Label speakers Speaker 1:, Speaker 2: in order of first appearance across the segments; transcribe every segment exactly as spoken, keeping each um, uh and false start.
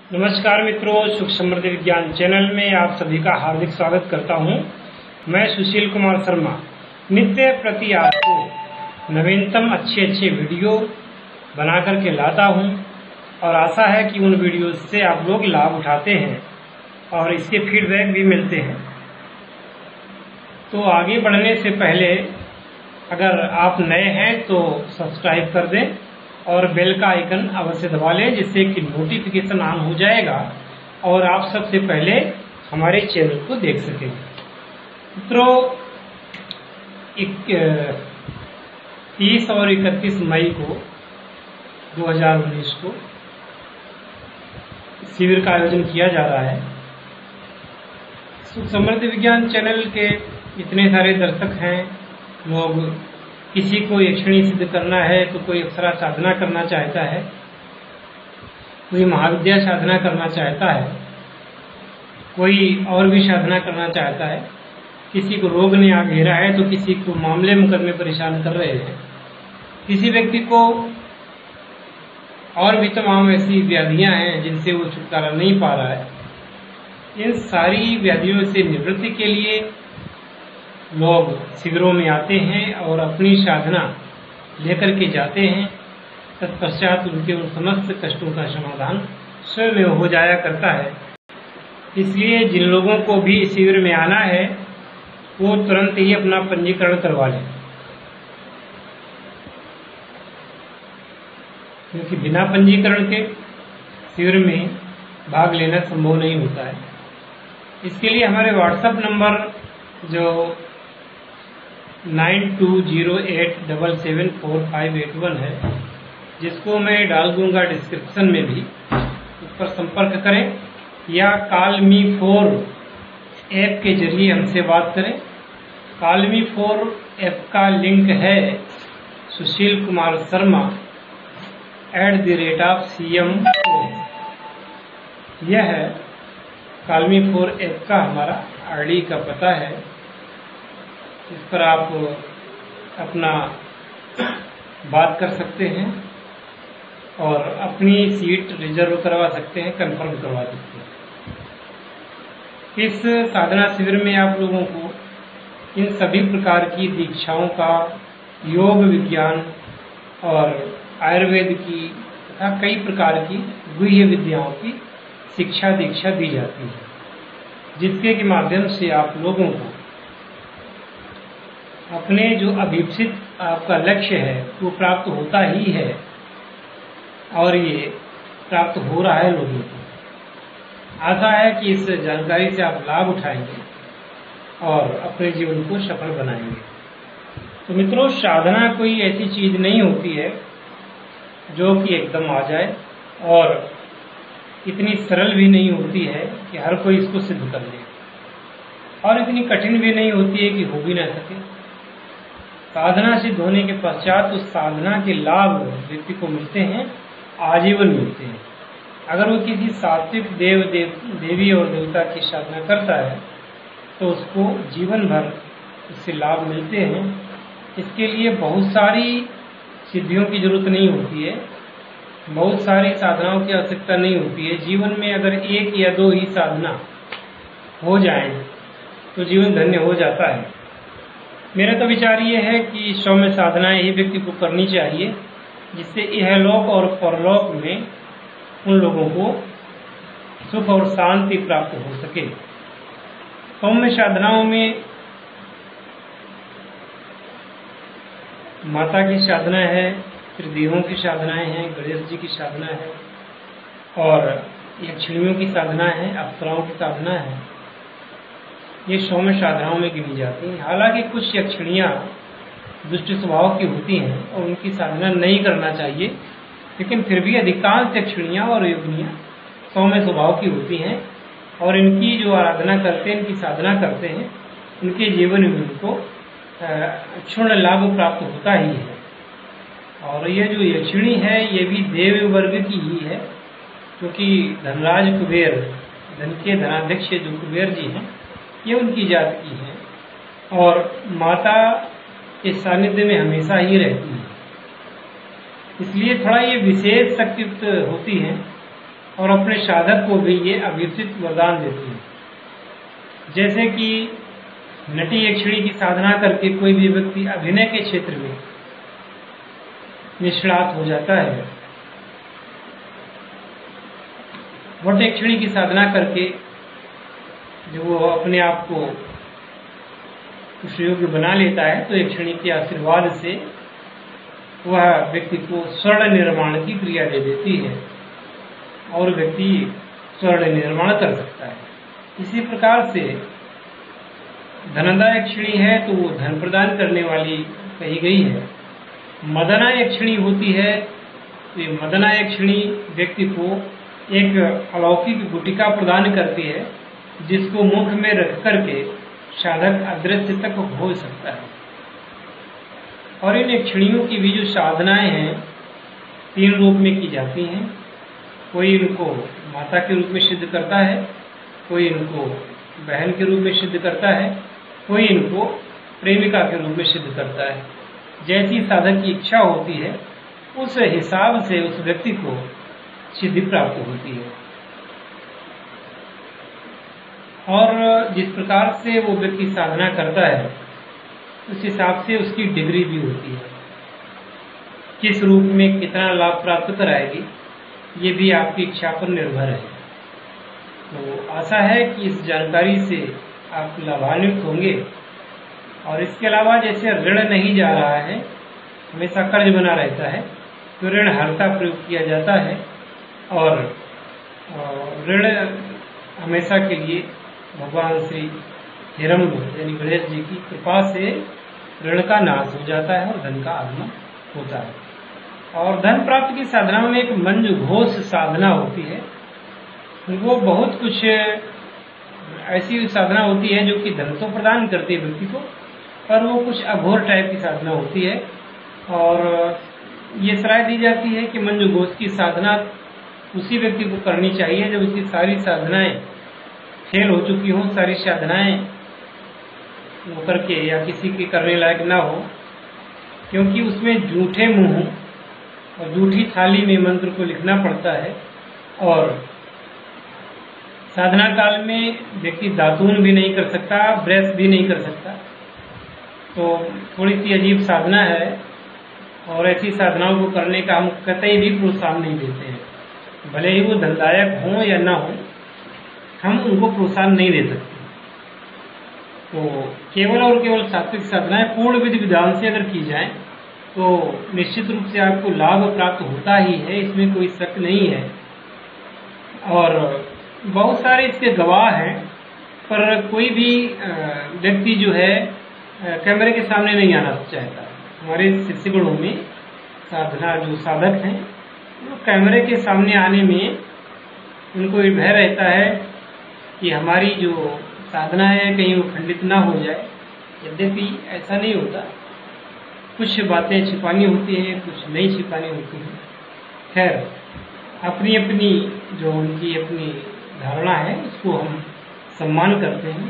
Speaker 1: नमस्कार मित्रों, सुख समृद्धि विज्ञान चैनल में आप सभी का हार्दिक स्वागत करता हूं। मैं सुशील कुमार शर्मा नित्य प्रति आपको नवीनतम अच्छे अच्छे वीडियो बना करके लाता हूं और आशा है कि उन वीडियो से आप लोग लाभ उठाते हैं और इसके फीडबैक भी मिलते हैं। तो आगे बढ़ने से पहले अगर आप नए हैं तो सब्सक्राइब कर दें और बेल का आइकन अवश्य दबा लें, जिससे कि नोटिफिकेशन ऑन हो जाएगा और आप सबसे पहले हमारे चैनल को देख सकें। मित्रों, तीस और इकतीस मई को दो हज़ार उन्नीस को शिविर का आयोजन किया जा रहा है। सुख समृद्धि विज्ञान चैनल के इतने सारे दर्शक हैं, लोग किसी को यक्षिणी सिद्ध करना है तो कोई अप्सरा साधना करना चाहता है, कोई महाविद्या साधना करना चाहता है, कोई और भी साधना करना चाहता है, किसी को रोग ने आ घेरा है तो किसी को मामले मुकदमे परेशान कर रहे हैं, किसी व्यक्ति को और भी तमाम ऐसी व्याधियां हैं जिनसे वो छुटकारा नहीं पा रहा है। इन सारी व्याधियों से निवृत्ति के लिए लोग शिविरों में आते हैं और अपनी साधना लेकर के जाते हैं। तत्पश्चात उनके उन समस्त कष्टों का समाधान स्वयं हो जाया करता है। इसलिए जिन लोगों को भी शिविर में आना है वो तुरंत ही अपना पंजीकरण करवा लें, क्योंकि बिना पंजीकरण के शिविर में भाग लेना संभव नहीं होता है। इसके लिए हमारे व्हाट्सएप नंबर जो nine two zero eight double seven four five eight one है, जिसको मैं डाल दूंगा डिस्क्रिप्शन में भी, उस पर संपर्क करें या कॉल मी फोर ऐप के जरिए हमसे बात करें। कॉल मी फोर ऐप का लिंक है Sushil Kumar Sharma at the rate of C M. यह है कॉल मी फोर ऐप का हमारा आई डी का पता है। इस पर आप अपना बात कर सकते हैं और अपनी सीट रिजर्व करवा सकते हैं, कंफर्म करवा सकते हैं। इस साधना शिविर में आप लोगों को इन सभी प्रकार की दीक्षाओं का, योग विज्ञान और आयुर्वेद की तथा कई प्रकार की गुह्य विद्याओं की शिक्षा दीक्षा दी जाती है, जिसके के माध्यम से आप लोगों को अपने जो अभीप्सित आपका लक्ष्य है वो प्राप्त होता ही है और ये प्राप्त हो रहा है लोगों को। आशा है कि इस जानकारी से आप लाभ उठाएंगे और अपने जीवन को सफल बनाएंगे। तो मित्रों, साधना कोई ऐसी चीज नहीं होती है जो कि एकदम आ जाए और इतनी सरल भी नहीं होती है कि हर कोई इसको सिद्ध कर ले, और इतनी कठिन भी नहीं होती है कि हो भी ना सके। साधना सिद्ध होने के पश्चात उस साधना के लाभ व्यक्ति को मिलते हैं, आजीवन मिलते हैं। अगर वो किसी सात्विक देव देव देवी और देवता की साधना करता है तो उसको जीवन भर उससे लाभ मिलते हैं। इसके लिए बहुत सारी सिद्धियों की जरूरत नहीं होती है, बहुत सारी साधनाओं की आवश्यकता नहीं होती है। जीवन में अगर एक या दो ही साधना हो जाए तो जीवन धन्य हो जाता है। मेरा तो विचार ये है कि सौम्य साधनाएं ही व्यक्ति को करनी चाहिए, जिससे इहलोक और परलोक में उन लोगों को सुख और शांति प्राप्त हो सके। सौम्य साधनाओं में माता की साधना है, त्रिदेवों की साधनाएं हैं, गणेश जी की साधना है और यक्षिणियों की साधना है, अप्सराओं की साधना है। ये सौम्य साधनाओं में गिनी जाती हैं। हालांकि कुछ यक्षिणियाँ दुष्ट स्वभाव की होती हैं और उनकी साधना नहीं करना चाहिए, लेकिन फिर भी अधिकांश यक्षिणियाँ और योगिनियाँ सौम्य स्वभाव की होती हैं और इनकी जो आराधना करते हैं, इनकी साधना करते हैं, उनके जीवन में उनको क्षुण्ण लाभ प्राप्त होता ही है। और ये जो यक्षिणी है ये भी देव वर्ग की ही है, क्योंकि धनराज कुबेर, धन के धनाध्यक्ष जो कुबेर जी हैं, ये उनकी जात की है और माता के सानिध्य में हमेशा ही रहती है। इसलिए थोड़ा ये विशेष शक्तियुक्त होती हैं और अपने साधक को भी ये अभिप्सित वरदान देती है। जैसे कि नटी यक्षिणी की साधना करके कोई भी व्यक्ति अभिनय के क्षेत्र में निष्णात हो जाता है, वट यक्षिणी की साधना करके जो वो अपने आप को उस योग्य बना लेता है, तो यक्षिणी के आशीर्वाद से वह व्यक्ति को स्वर्ण निर्माण की क्रिया दे देती है और व्यक्ति स्वर्ण निर्माण कर सकता है। इसी प्रकार से धनदा यक्षिणी है तो वो धन प्रदान करने वाली कही गई है। मदना यक्षिणी होती है तो ये मदना यक्षिणी व्यक्ति को एक अलौकिक गुटिका प्रदान करती है, जिसको मुख में रख करके साधक अदृश्य तक हो सकता है। और इन यक्षिणियों की भी जो साधनाएं हैं तीन रूप में की जाती हैं। कोई इनको माता के रूप में सिद्ध करता है, कोई इनको बहन के रूप में सिद्ध करता है, कोई इनको प्रेमिका के रूप में सिद्ध करता है। जैसी साधक की इच्छा होती है उस हिसाब से उस व्यक्ति को सिद्धि प्राप्त होती है। और जिस प्रकार से वो व्यक्ति साधना करता है उस हिसाब से उसकी डिग्री भी होती है। किस रूप में कितना लाभ प्राप्त कराएगी ये भी आपकी इच्छा पर निर्भर है। तो आशा है कि इस जानकारी से आप लाभान्वित होंगे। और इसके अलावा जैसे ऋण नहीं जा रहा है, हमेशा कर्ज बना रहता है, तो ऋण हरता प्रयोग किया जाता है और ऋण हमेशा के लिए भगवान श्री हिरण्य यानी गणेश जी की कृपा से ऋण का नाश हो जाता है और धन का आगमन होता है। और धन प्राप्ति की साधना में एक मंजू घोष साधना होती है। वो बहुत कुछ ऐसी साधना होती है जो कि धन तो प्रदान करती है व्यक्ति को, पर वो कुछ अघोर टाइप की साधना होती है। और ये सलाह दी जाती है कि मंजू घोष की साधना उसी व्यक्ति को करनी चाहिए जब उसकी सारी साधनाएं फेल हो चुकी हों, सारी साधनाएं वो करके या किसी के करने लायक ना हो, क्योंकि उसमें झूठे मुंह और झूठी थाली में मंत्र को लिखना पड़ता है। और साधना काल में व्यक्ति दातून भी नहीं कर सकता, ब्रश भी नहीं कर सकता। तो थोड़ी सी अजीब साधना है और ऐसी साधनाओं को करने का हम कतई भी प्रोत्साहन नहीं देते हैं। भले ही वो धनदायक हों या ना हो, हम उनको प्रोत्साहन नहीं दे सकते। तो केवल और केवल सात्विक साधनाएं पूर्ण विधि विधान से अगर की जाए तो निश्चित रूप से आपको लाभ प्राप्त होता ही है, इसमें कोई शक नहीं है। और बहुत सारे इसके गवाह हैं, पर कोई भी व्यक्ति जो है कैमरे के सामने नहीं आना चाहता। हमारे शिष्यगणों में साधना जो साधक हैं वो कैमरे के सामने आने में उनको भय रहता है कि हमारी जो साधना है कहीं वो खंडित ना हो जाए। यद्यपि ऐसा नहीं होता, कुछ बातें छिपानी होती हैं, कुछ नहीं छिपानी होती हैं। खैर, अपनी अपनी जो उनकी अपनी धारणा है उसको हम सम्मान करते हैं।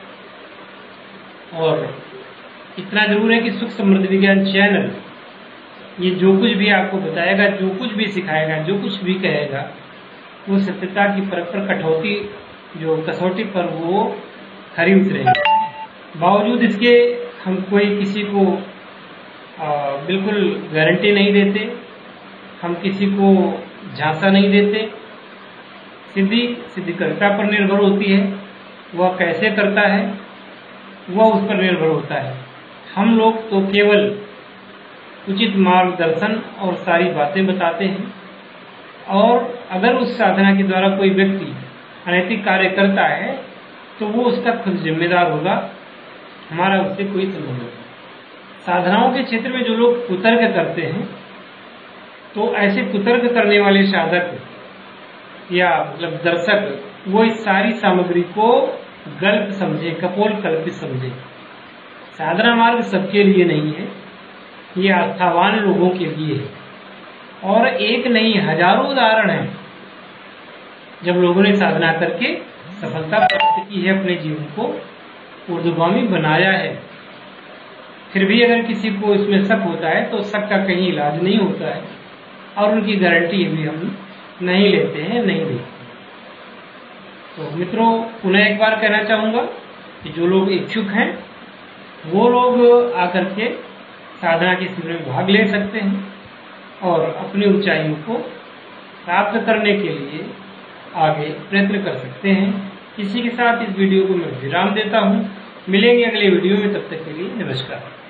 Speaker 1: और इतना जरूर है कि सुख समृद्धि विज्ञान चैनल ये जो कुछ भी आपको बताएगा, जो कुछ भी सिखाएगा, जो कुछ भी कहेगा, वो सत्यता की परख पर कटौती जो कसौटी पर वो खरी उतरेगी। बावजूद इसके हम कोई किसी को आ, बिल्कुल गारंटी नहीं देते, हम किसी को झांसा नहीं देते। सिद्धि सिद्धिकर्ता पर निर्भर होती है, वह कैसे करता है वह उस पर निर्भर होता है। हम लोग तो केवल उचित मार्गदर्शन और सारी बातें बताते हैं। और अगर उस साधना के द्वारा कोई व्यक्ति अनैतिक कार्य करता है तो वो उसका खुद जिम्मेदार होगा, हमारा उससे कोई संबंध नहीं। साधनाओं के क्षेत्र में जो लोग कुतर्क करते हैं तो ऐसे कुतर्क करने वाले साधक या मतलब दर्शक वो इस सारी सामग्री को गलत समझे, कपोल कल्पित समझे। साधना मार्ग सबके लिए नहीं है, ये आस्थावान लोगों के लिए है। और एक नहीं हजारों उदाहरण हैं जब लोगों ने साधना करके सफलता प्राप्त की है, अपने जीवन को ऊर्ध्वगामी बनाया है। फिर भी अगर किसी को इसमें शक होता है तो शक का कहीं इलाज नहीं होता है और उनकी गारंटी भी हम नहीं लेते हैं, नहीं देखते। तो मित्रों, पुनः एक बार कहना चाहूँगा कि जो लोग इच्छुक हैं वो लोग आकर के साधना के शिविर में भाग ले सकते हैं और अपनी ऊंचाइयों को प्राप्त करने के लिए आगे प्रयत्न कर सकते हैं। इसी के साथ इस वीडियो को मैं विराम देता हूँ। मिलेंगे अगले वीडियो में, तब तक के लिए नमस्कार।